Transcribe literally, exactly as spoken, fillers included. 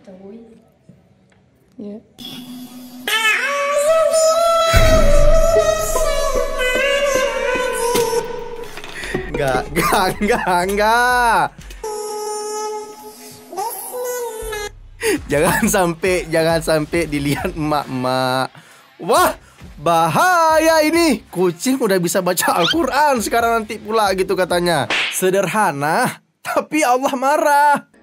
Cuy. Ya. Enggak, enggak, enggak, enggak. Jangan sampai, jangan sampai dilihat emak-emak. Wah, bahaya ini. Kucing udah bisa baca Al-Quran sekarang nanti pula gitu katanya. Sederhana, tapi Allah marah.